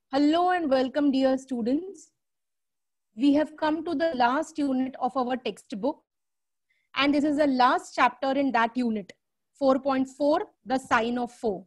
Hello and welcome, dear students. We have come to the last unit of our textbook, and this is the last chapter in that unit, 4.4, the sign of 4.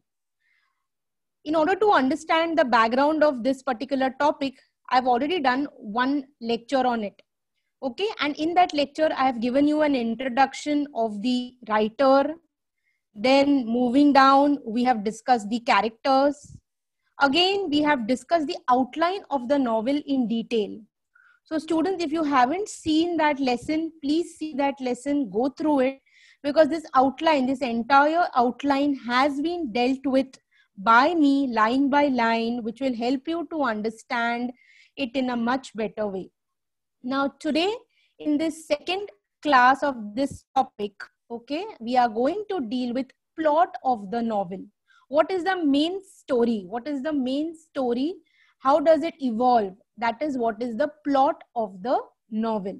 In order to understand the background of this particular topic, I've already done one lecture on it. Okay, and in that lecture, I have given you an introduction of the writer. Then moving down, we have discussed the characters. Again, we have discussed the outline of the novel in detail. So students, if you haven't seen that lesson, please see that lesson, go through it, because this outline, this entire outline has been dealt with by me line by line, which will help you to understand it in a much better way. Now today, in this second class of this topic, okay, we are going to deal with plot of the novel. What is the main story? What is the main story? How does it evolve? That is what is the plot of the novel.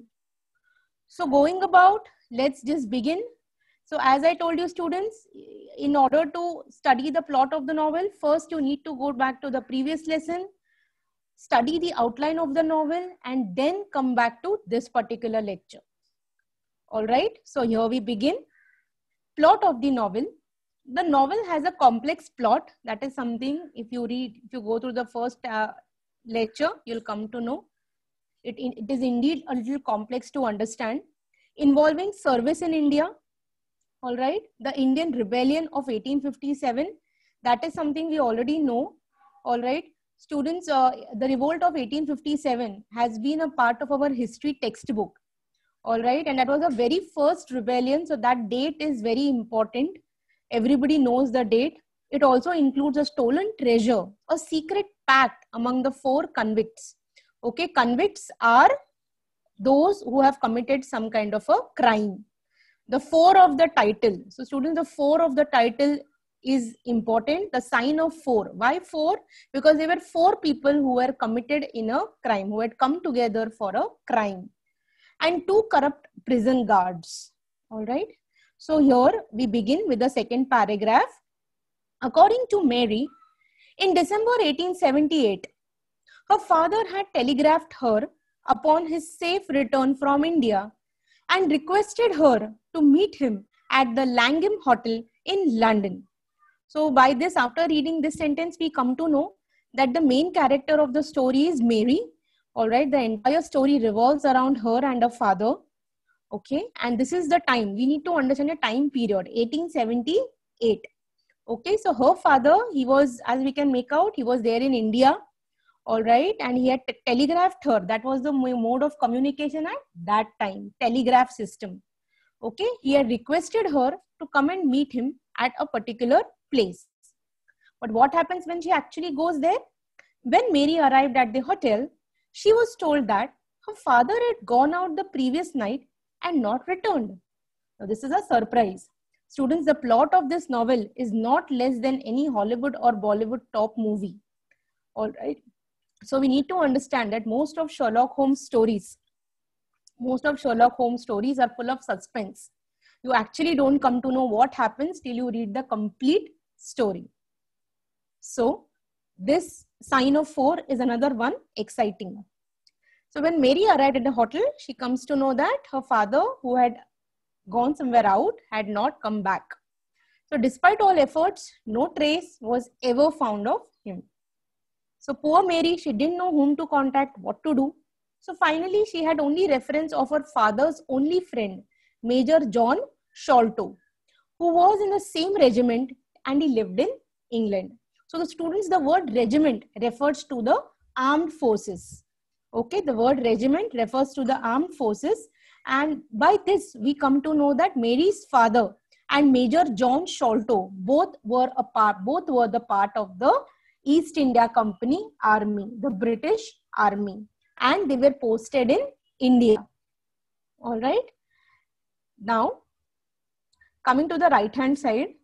So going about, let's just begin. So as I told you, students, in order to study the plot of the novel, first you need to go back to the previous lesson, study the outline of the novel, and then come back to this particular lecture. All right, so here we begin. Plot of the novel. The novel has a complex plot. That is something, if you go through the first lecture, you'll come to know. It is indeed a little complex to understand. Involving service in India. All right, the Indian Rebellion of 1857. That is something we already know. All right. Students, the revolt of 1857 has been a part of our history textbook. All right, and that was the very first rebellion. So that date is very important. Everybody knows the date. It also includes a stolen treasure, a secret pact among the 4 convicts. Okay, convicts are those who have committed some kind of a crime. The 4 of the title. So students, the 4 of the title is important. The sign of 4. Why 4? Because there were 4 people who were committed in a crime, who had come together for a crime. And 2 corrupt prison guards. All right. So here we begin with the second paragraph. According to Mary, in December 1878, her father had telegraphed her upon his safe return from India and requested her to meet him at the Langham Hotel in London. So by this, after reading this sentence, we come to know that the main character of the story is Mary. All right, the entire story revolves around her and her father. Okay, and this is the time. We need to understand a time period, 1878. Okay, so her father, he was, as we can make out, he was there in India. All right, and he had telegraphed her. That was the mode of communication at that time, telegraph system. Okay, he had requested her to come and meet him at a particular place. But what happens when she actually goes there? When Mary arrived at the hotel, she was told that her father had gone out the previous night and not returned. Now this is a surprise. Students, the plot of this novel is not less than any Hollywood or Bollywood top movie. All right. So we need to understand that most of Sherlock Holmes stories are full of suspense. You actually don't come to know what happens till you read the complete story. So this sign of 4 is another one, exciting. So when Mary arrived at the hotel, she comes to know that her father, who had gone somewhere out, had not come back. So despite all efforts, no trace was ever found of him. So poor Mary, she didn't know whom to contact, what to do. So finally, she had only reference of her father's only friend, Major John Sholto, who was in the same regiment and he lived in England. So the students, the word regiment refers to the armed forces. Okay, the word regiment refers to the armed forces, and by this we come to know that Mary's father and Major John Sholto both were the part of the East India Company Army, the British Army, and they were posted in India. All right. Now, coming to the right hand side,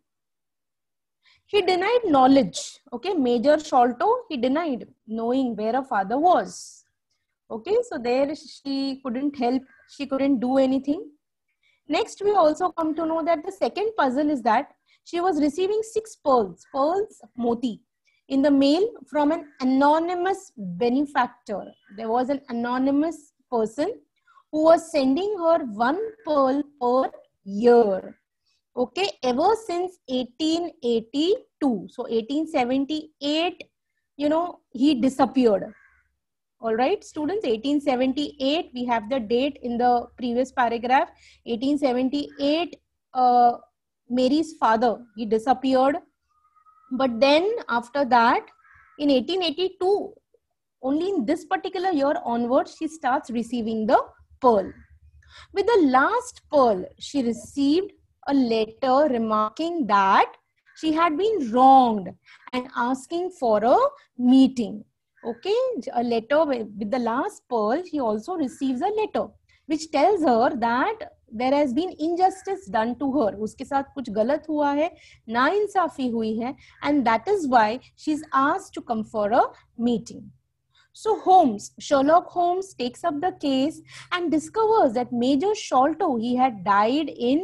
he denied knowledge. Okay, Major Sholto, he denied knowing where her father was. Okay, so there she couldn't help, she couldn't do anything. Next, we also come to know that the second puzzle is that she was receiving 6 pearls, moti, in the mail from an anonymous benefactor. There was an anonymous person who was sending her 1 pearl per year. Okay, ever since 1882. So 1878, he disappeared. All right, students, 1878, we have the date in the previous paragraph. 1878, Mary's father, he disappeared. But then after that, in 1882, only in this particular year onwards, she starts receiving the pearl. With the last pearl, she received a letter remarking that she had been wronged and asking for a meeting. Okay, a letter with the last pearl, she also receives a letter which tells her that there has been injustice done to her. उसके साथ कुछ गलत हुआ है, नाइंसाफी हुई है, and that is why she's asked to come for a meeting. So Sherlock Holmes takes up the case and discovers that Major Sholto, he had died in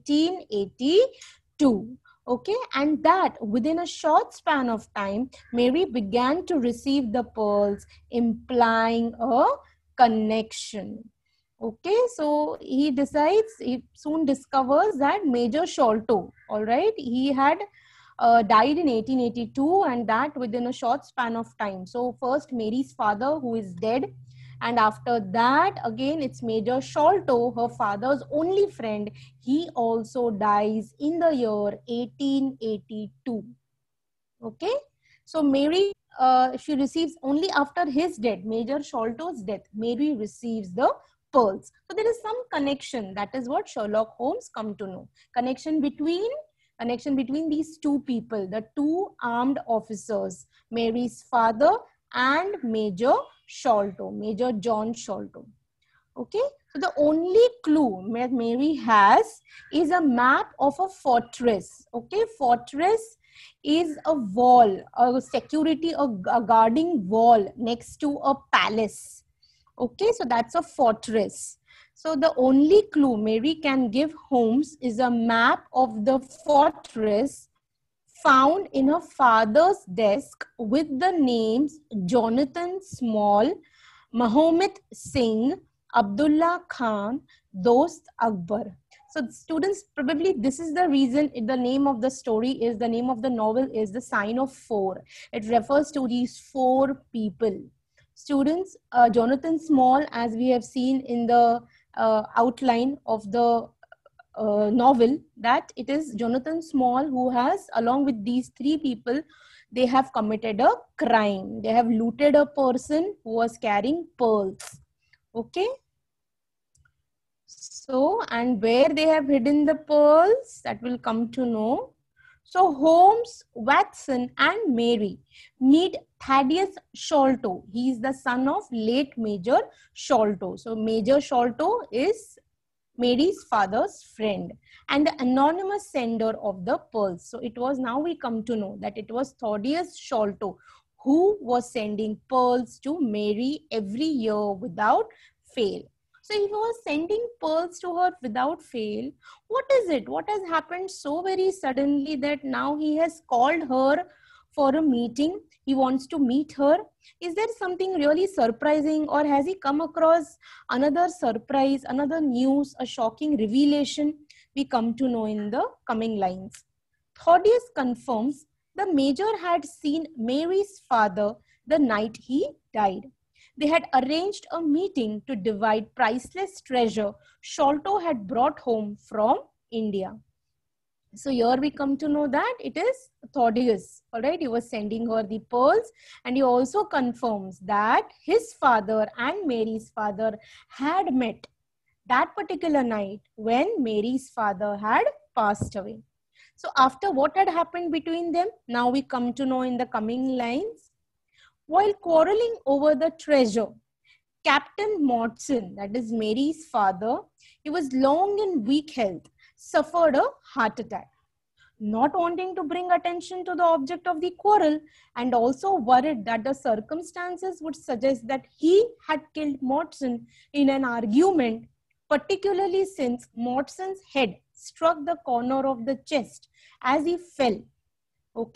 1882. Okay, and that within a short span of time, Mary began to receive the pearls, implying a connection. Okay, so he soon discovers that Major Sholto, all right, he had died in 1882, and that within a short span of time. So first Mary's father, who is dead, and after that again it's Major Sholto, her father's only friend. He also dies in the year 1882. Okay, so Mary, she receives only after his death, Major Sholto's death, Mary receives the pearls. So there is some connection. That is what Sherlock Holmes come to know. Connection between these two people, the two armed officers, Mary's father and Major Sholto, Major John Sholto. Okay, so the only clue Mary has is a map of a fortress. Okay, fortress is a wall, a security, a guarding wall next to a palace. Okay, so that's a fortress. So the only clue Mary can give Holmes is a map of the fortress found in her father's desk with the names Jonathan Small, Mahomet Singh, Abdullah Khan, Dost Akbar. So students, probably this is the reason the name of the story is, the name of the novel is The Sign of Four. It refers to these 4 people. Students, Jonathan Small, as we have seen in the outline of the novel, that it is Jonathan Small who has, along with these 3 people, they have committed a crime. They have looted a person who was carrying pearls. Okay. So, and where they have hidden the pearls, that will come to know. So Holmes, Watson and Mary meet Thaddeus Sholto. He is the son of late Major Sholto. So Major Sholto is Mary's father's friend and the anonymous sender of the pearls. So it was, now we come to know that it was Thaddeus Sholto who was sending pearls to Mary every year without fail. So he was sending pearls to her without fail. What is it? What has happened so very suddenly that now he has called her for a meeting? He wants to meet her. Is there something really surprising, or has he come across another surprise, another news, a shocking revelation? We come to know in the coming lines. Thaddeus confirms the major had seen Mary's father the night he died. They had arranged a meeting to divide priceless treasure Sholto had brought home from India. So here we come to know that it is Thaddeus, all right? He was sending her the pearls, and he also confirms that his father and Mary's father had met that particular night when Mary's father had passed away. So after what had happened between them, now we come to know in the coming lines. While quarreling over the treasure, Captain Mortson, that is Mary's father, he was long in weak health, suffered a heart attack. Not wanting to bring attention to the object of the quarrel, and also worried that the circumstances would suggest that he had killed Mortson in an argument, particularly since Mortson's head struck the corner of the chest as he fell. Okay,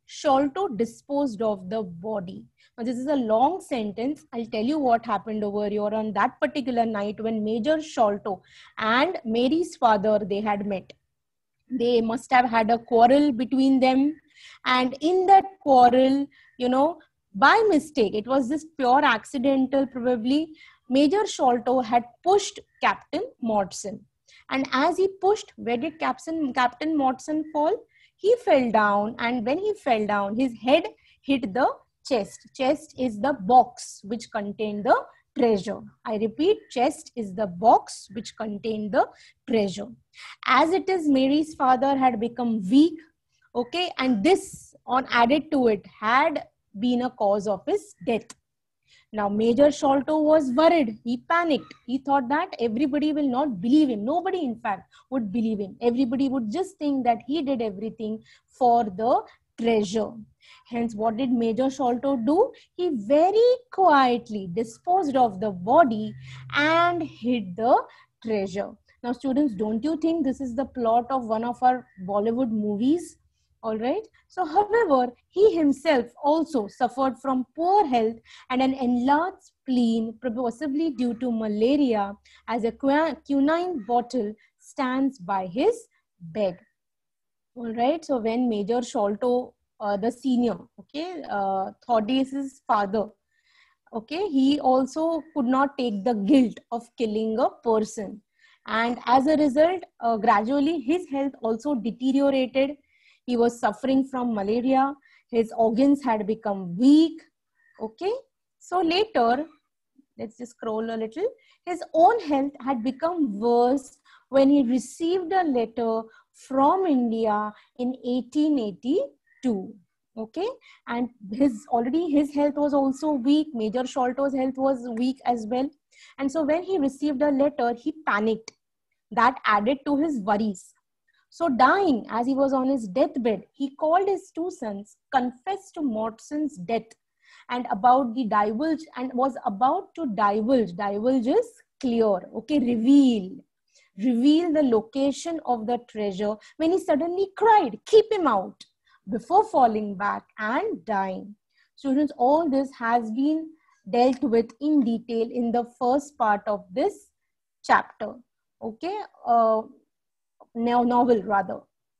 Sholto disposed of the body. Now, this is a long sentence. I'll tell you what happened over here on that particular night when Major Sholto and Mary's father, they had met. They must have had a quarrel between them. And in that quarrel, you know, by mistake, it was just pure accidental probably, Major Sholto had pushed Captain Mortson. And as he pushed, where did Captain Mortson fall? He fell down, and when he fell down, his head hit the chest. Chest is the box which contained the treasure. I repeat, chest is the box which contained the treasure. As it is, Mary's father had become weak, okay, and this on added to it had been a cause of his death. Now, Major Sholto was worried. He panicked. He thought that everybody will not believe him. Nobody, in fact, would believe him. Everybody would just think that he did everything for the treasure. Hence, what did Major Sholto do? He very quietly disposed of the body and hid the treasure. Now, students, don't you think this is the plot of one of our Bollywood movies? All right. So, however, he himself also suffered from poor health and an enlarged spleen, possibly due to malaria, as a quinine bottle stands by his bed. All right. So, when Major Sholto, the senior, okay, Thaddeus's father, okay, he also could not take the guilt of killing a person. And as a result, gradually his health also deteriorated. He was suffering from malaria. His organs had become weak. Okay. So later, let's just scroll a little. His own health had become worse when he received a letter from India in 1882. Okay. And his health was also weak. Major Sholto's health was weak as well. And so when he received a letter, he panicked. That added to his worries. So dying, as he was on his deathbed, he called his two sons, confessed to Mortson's death and about the divulge, and was about to divulge is clear, okay, reveal the location of the treasure when he suddenly cried, keep him out, before falling back and dying. Students, all this has been dealt with in detail in the first part of this chapter, okay, novel rather,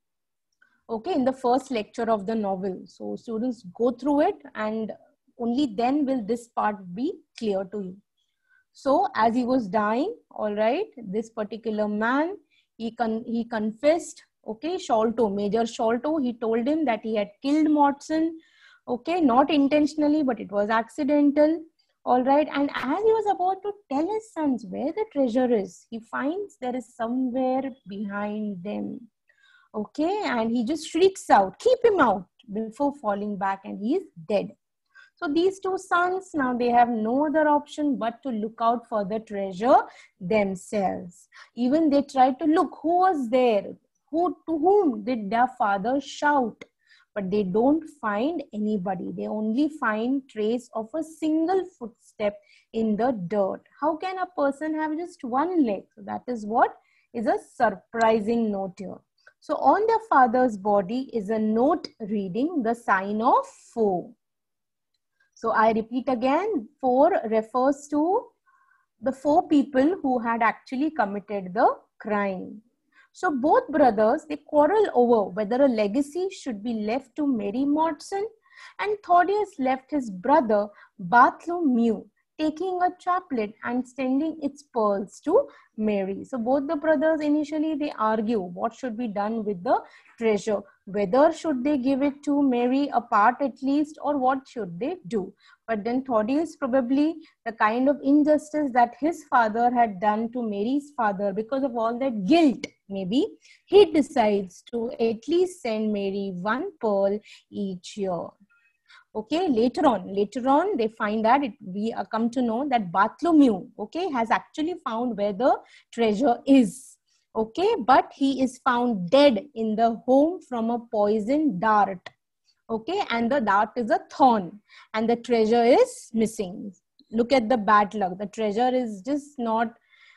okay, in the first lecture of the novel. So students, go through it and only then will this part be clear to you. So as he was dying, all right, this particular man, he confessed, okay, Sholto, Major Sholto, he told him that he had killed Mortson, okay, not intentionally, but it was accidental. All right, and as he was about to tell his sons where the treasure is, he finds there is somewhere behind them. Okay, and he just shrieks out, keep him out, before falling back, and he is dead. So these two sons, now they have no other option but to look out for the treasure themselves. Even they tried to look who was there, to whom did their father shout. But they don't find anybody. They only find trace of a single footstep in the dirt. How can a person have just one leg? So that is what is a surprising note here. So on their father's body is a note reading the sign of 4. So I repeat again, 4 refers to the 4 people who had actually committed the crime. So both brothers, they quarrel over whether a legacy should be left to Mary Mortson, and Thaddeus left his brother Bartholomew, taking a chaplet and sending its pearls to Mary. So both the brothers initially, they argue what should be done with the treasure, whether should they give it to Mary, a part at least, or what should they do. But then Thaddeus, probably the kind of injustice that his father had done to Mary's father, because of all that guilt, maybe he decides to at least send Mary 1 pearl each year. Okay, later on, they find that we come to know that Bartholomew, okay, has actually found where the treasure is. Okay, but he is found dead in the home from a poisoned dart. Okay, and the dart is a thorn, and the treasure is missing. Look at the bad luck. The treasure is just not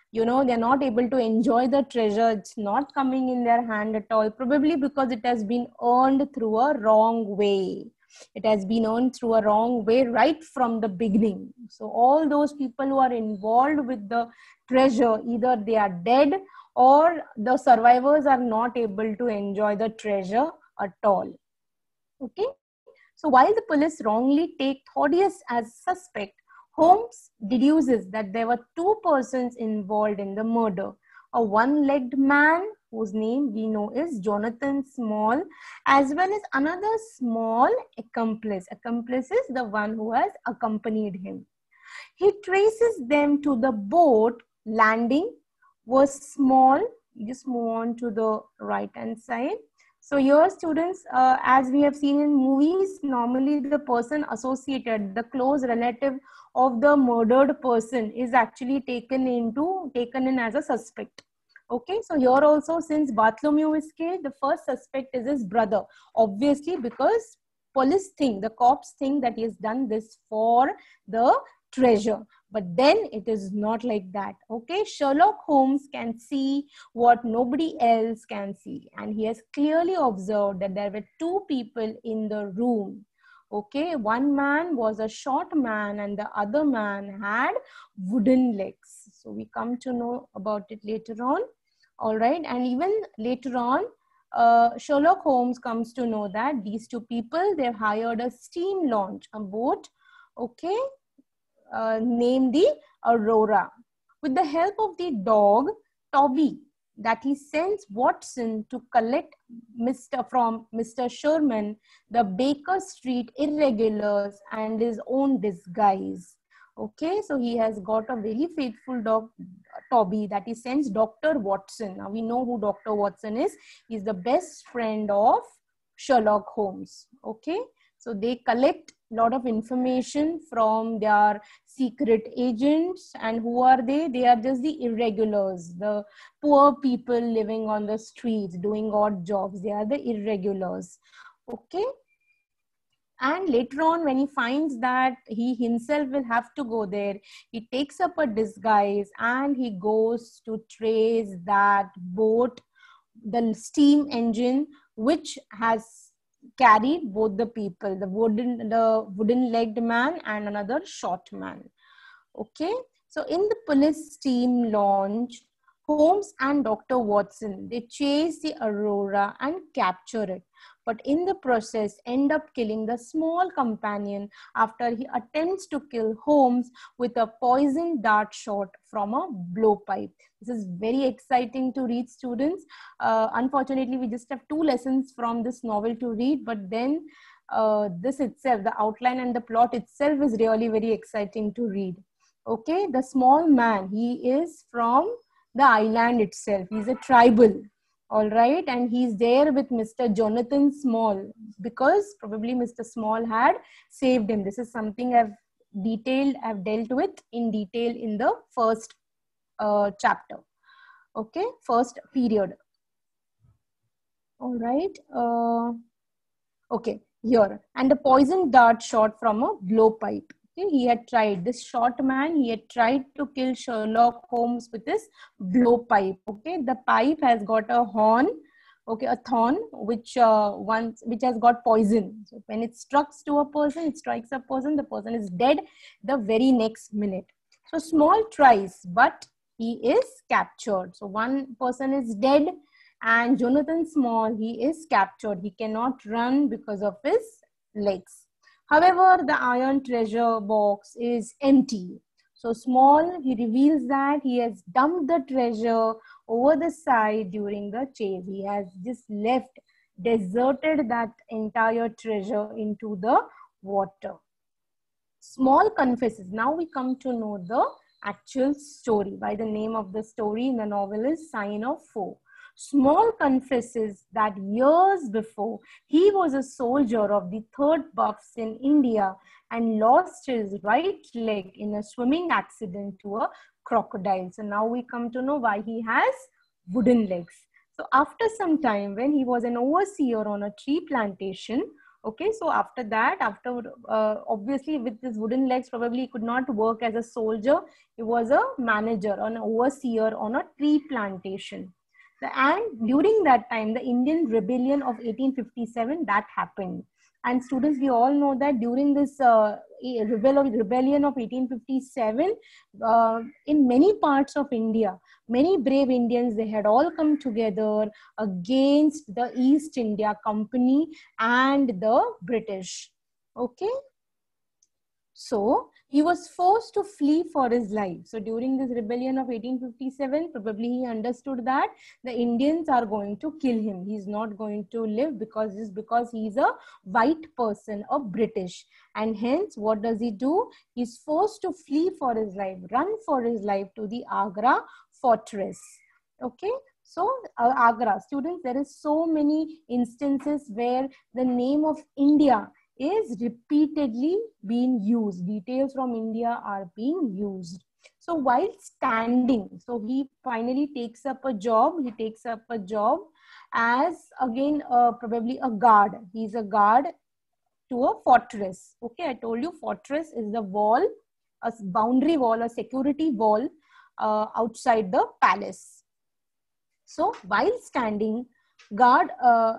You know, they're not able to enjoy the treasure. It's not coming in their hand at all, probably because it has been earned through a wrong way. It has been earned through a wrong way right from the beginning. So all those people who are involved with the treasure, either they are dead or the survivors are not able to enjoy the treasure at all. Okay. So while the police wrongly take Thaddeus as suspect, Holmes deduces that there were two persons involved in the murder. A one-legged man whose name we know is Jonathan Small, as well as another small accomplice. Accomplice is the one who has accompanied him. He traces them to the boat landing was small. Just move on to the right hand side. So here students, as we have seen in movies, normally the person associated, the close relative of the murdered person is actually taken in as a suspect. Okay, so here also, since Bartholomew is killed, the first suspect is his brother, obviously, because the cops think that he has done this for the treasure. But then it is not like that. Okay, Sherlock Holmes can see what nobody else can see, and he has clearly observed that there were two people in the room. Okay, one man was a short man and the other man had wooden legs. So we come to know about it later on. All right, and even later on, Sherlock Holmes comes to know that these two people, they've hired a steam launch, a boat, okay, named the Aurora. With the help of the dog, Toby, that he sends Watson to collect from Mr. Sherman the Baker Street irregulars and his own disguise. Okay, so he has got a very faithful dog, Toby, that he sends Dr. Watson. Now we know who Dr. Watson is. He's the best friend of Sherlock Holmes. Okay, so they collect a lot of information from their secret agents. And who are they? They are just the irregulars, the poor people living on the streets, doing odd jobs. They are the irregulars. Okay. And later on, when he finds that he himself will have to go there, he takes up a disguise and he goes to trace that boat, the steam engine, which has carried both the people, the wooden-legged man and another short man. Okay, so in the police steam launch, Holmes and Dr. Watson, they chase the Aurora and capture it, but in the process end up killing the small companion after he attempts to kill Holmes with a poison dart shot from a blowpipe. This is very exciting to read, students. Unfortunately, we just have 2 lessons from this novel to read, but then this itself, the outline and the plot itself is really very exciting to read. Okay, the small man, he is from the island itself. He's a tribal. All right, and he's there with Mr. Jonathan Small because probably Mr. Small had saved him. This is something I've dealt with in detail in the first chapter. Okay, first period. All right. Okay, here. And the poison dart shot from a blowpipe. Okay, he had tried, this short man, he had tried to kill Sherlock Holmes with his blowpipe. Okay, the pipe has got a horn, okay, a thorn, which has got poison. So when it strikes a person, the person is dead the very next minute. So Small tries, but he is captured. So one person is dead, and Jonathan Small, he is captured. He cannot run because of his legs. However, the iron treasure box is empty. So Small, he reveals that he has dumped the treasure over the side during the chase. He has just deserted that entire treasure into the water. Small confesses. Now we come to know the actual story. By the name of the story in the novel is Sign of Foe. Small confesses that years before, he was a soldier of the 3rd Buffs in India and lost his right leg in a swimming accident to a crocodile. So now we come to know why he has wooden legs. So after some time, when he was an overseer on a tree plantation, Okay, so after that, obviously with his wooden legs, probably he could not work as a soldier. He was a manager, an overseer on a tree plantation. And during that time, the Indian Rebellion of 1857, that happened. And students, we all know that during this rebellion of 1857, in many parts of India, many brave Indians, they had all come together against the East India Company and the British. Okay. So he was forced to flee for his life. So during this rebellion of 1857, probably he understood that the Indians are going to kill him. He's not going to live because he's a white person, a British. And hence, what does he do? He's forced to flee for his life, run for his life to the Agra fortress. Okay. So Agra, students, there is so many instances where the name of India is repeatedly being used. Details from India are being used. So while standing, so he finally takes up a job. He takes up a job as, again, probably a guard. He's a guard to a fortress. Okay, I told you fortress is the wall, a boundary wall, a security wall outside the palace. So while standing guard,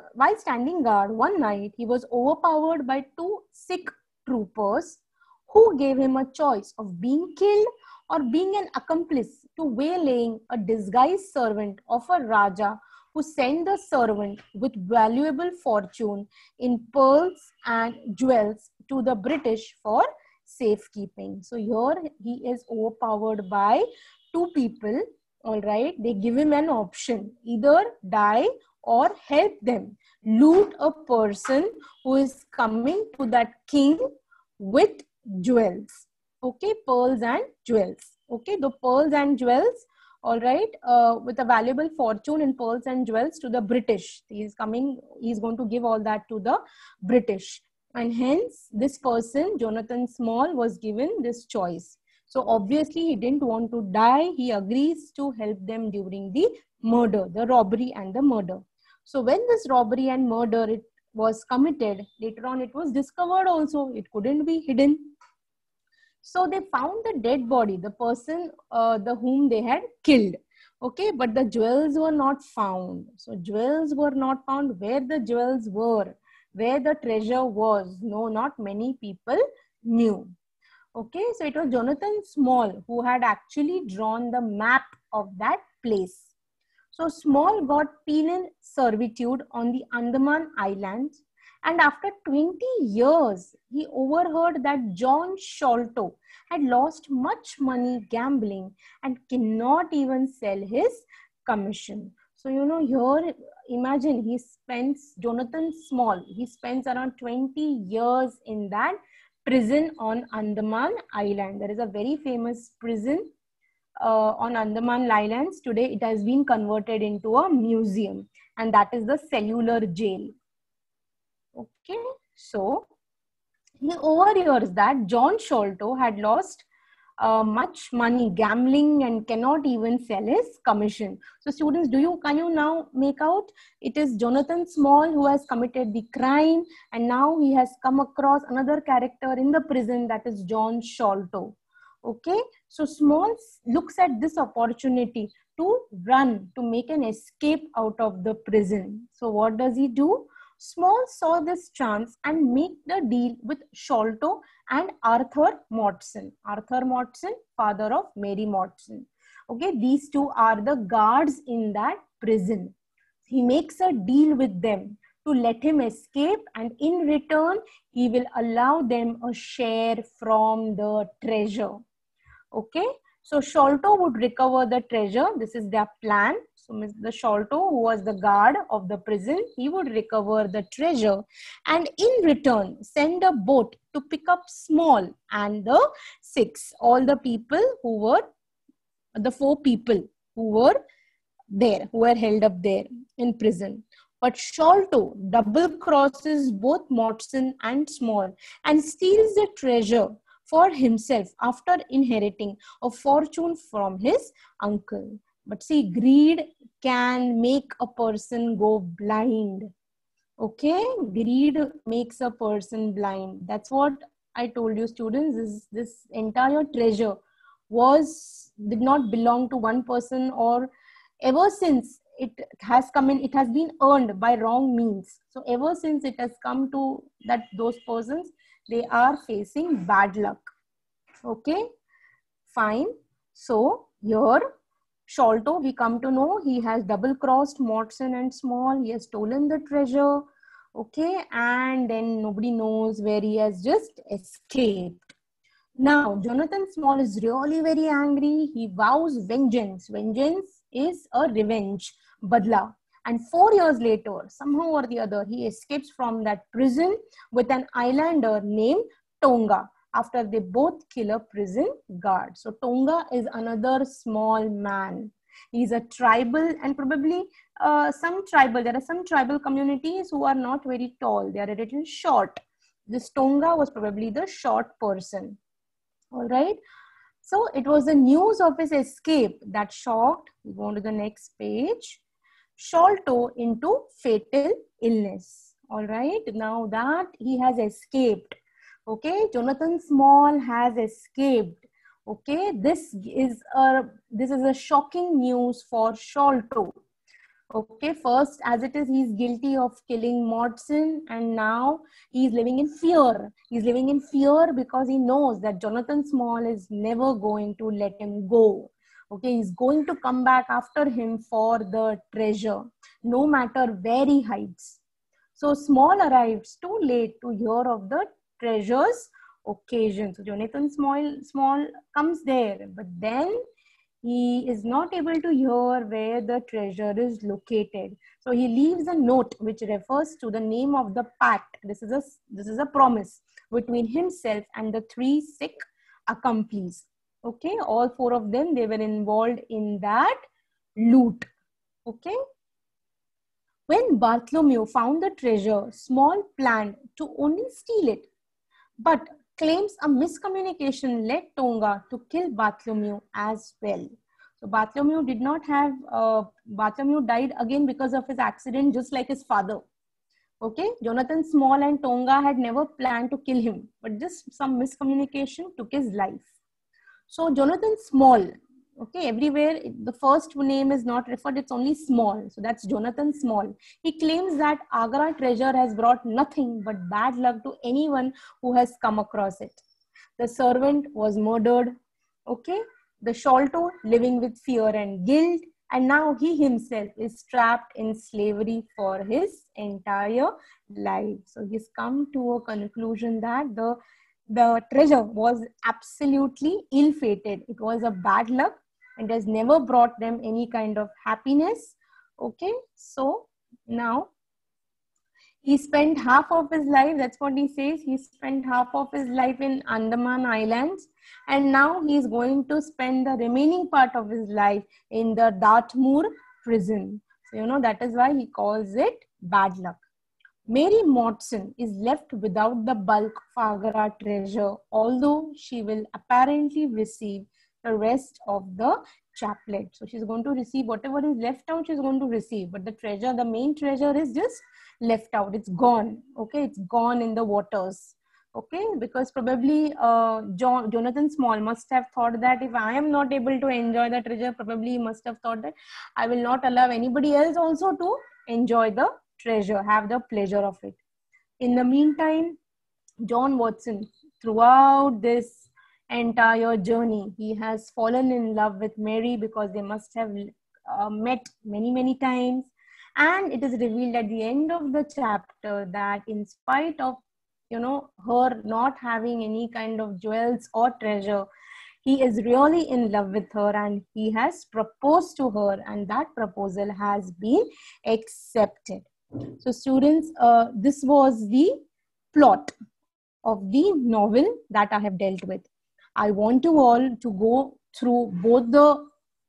one night, he was overpowered by two Sikh troopers who gave him a choice of being killed or being an accomplice to waylaying a disguised servant of a Raja who sent the servant with valuable fortune in pearls and jewels to the British for safekeeping. So here he is overpowered by two people. All right, they give him an option, either die or help them loot a person who is coming to that king with jewels. Okay, pearls and jewels. Okay, the pearls and jewels, all right, with a valuable fortune in pearls and jewels to the British. He's going to give all that to the British. And hence, this person, Jonathan Small, was given this choice. So obviously he didn't want to die. He agrees to help them during the murder, the robbery and the murder. So when this robbery and murder it was committed, later on it was discovered also. It couldn't be hidden. So they found the dead body, the person whom they had killed. Okay, but the jewels were not found. So jewels were not found. Where the jewels were, where the treasure was, no, not many people knew. Okay, so it was Jonathan Small who had actually drawn the map of that place. So Small got penal servitude on the Andaman Islands, and after 20 years, he overheard that John Sholto had lost much money gambling and cannot even sell his commission. So, you know, here, imagine Jonathan Small, he spends around 20 years in that prison on Andaman Island. There is a very famous prison on Andaman Islands. Today it has been converted into a museum, and that is the cellular jail. Okay, so he overhears that John Sholto had lost much money gambling and cannot even sell his commission. So students, can you now make out? It is Jonathan Small who has committed the crime, and now he has come across another character in the prison, that is John Sholto. Okay, so Small looks at this opportunity to run, to make an escape out of the prison. So what does he do? Small saw this chance and make the deal with Sholto and Arthur Motson. Arthur Motson, father of Mary Motson. Okay, these two are the guards in that prison. He makes a deal with them to let him escape, and in return, he will allow them a share from the treasure. Okay, so Sholto would recover the treasure. This is their plan. So the Sholto, who was the guard of the prison, he would recover the treasure and in return send a boat to pick up Small and the six, all the people who were, the 4 people who were there, who were held up there in prison. But Sholto double crosses both Motson and Small and steals the treasure for himself after inheriting a fortune from his uncle. But see, greed can make a person go blind. Okay, greed makes a person blind. That's what I told you, students. This entire treasure did not belong to one person, or ever since it has come in, it has been earned by wrong means. So ever since it has come to those persons, they are facing bad luck. Okay, fine. So here, Sholto, we come to know he has double-crossed Mordson and Small. He has stolen the treasure. Okay, and then nobody knows where he has just escaped. Now, Jonathan Small is really very angry. He vows vengeance. Vengeance is a revenge, badla. And 4 years later, somehow or the other, he escapes from that prison with an islander named Tonga, after they both kill a prison guard. So Tonga is another small man. He's a tribal, and probably there are some tribal communities who are not very tall. They are a little short. This Tonga was probably the short person. All right. So it was the news of his escape that shocked, we go on to the next page, Sholto into fatal illness. All right. Now that he has escaped, okay, Jonathan Small has escaped. Okay, this is a shocking news for Sholto. Okay, first, as it is, he's guilty of killing Mordson, and now he's living in fear. He's living in fear because he knows that Jonathan Small is never going to let him go. Okay, he's going to come back after him for the treasure, no matter where he hides. So Small arrives too late to hear of the treasure's occasion. So Jonathan Small comes there, but then he is not able to hear where the treasure is located. So he leaves a note which refers to the name of the pact. This is a promise between himself and the 3 sick accomplices. Okay, all 4 of them, they were involved in that loot. Okay. When Bartholomew found the treasure, Small planned to only steal it, but claims a miscommunication led Tonga to kill Bartholomew as well. So Bartholomew Bartholomew died again because of his accident, just like his father. Okay, Jonathan Small and Tonga had never planned to kill him, but just some miscommunication took his life. So Jonathan Small, okay, everywhere the first name is not referred, it's only Small. So that's Jonathan Small. He claims that Agra treasure has brought nothing but bad luck to anyone who has come across it. The servant was murdered, okay, the Sholto living with fear and guilt, and now he himself is trapped in slavery for his entire life. So he's come to a conclusion that the treasure was absolutely ill-fated. It was a bad luck and has never brought them any kind of happiness. Okay, so now he spent half of his life, that's what he says, he spent half of his life in Andaman Islands, and now he is going to spend the remaining part of his life in the Dartmoor prison. So, that is why he calls it bad luck. Mary Mordson is left without the bulk of Agra treasure, although she will apparently receive the rest of the chaplet. So she's going to receive whatever is left out, she's going to receive. But the treasure, the main treasure is just left out. It's gone. Okay, it's gone in the waters. Okay, because probably Jonathan Small must have thought that if I am not able to enjoy the treasure, probably he must have thought that I will not allow anybody else also to enjoy the treasure, have the pleasure of it. In the meantime, John Watson, throughout this entire journey, he has fallen in love with Mary because they must have met many times. And it is revealed at the end of the chapter that in spite of her not having any kind of jewels or treasure, he is really in love with her and he has proposed to her, and that proposal has been accepted. So students, this was the plot of the novel that I have dealt with. I want you all to go through both the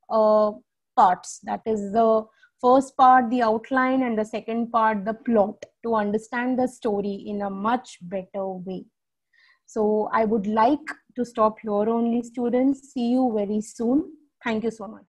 parts, that is the first part, the outline, and the second part, the plot, to understand the story in a much better way. So I would like to stop here only, students. See you very soon. Thank you so much.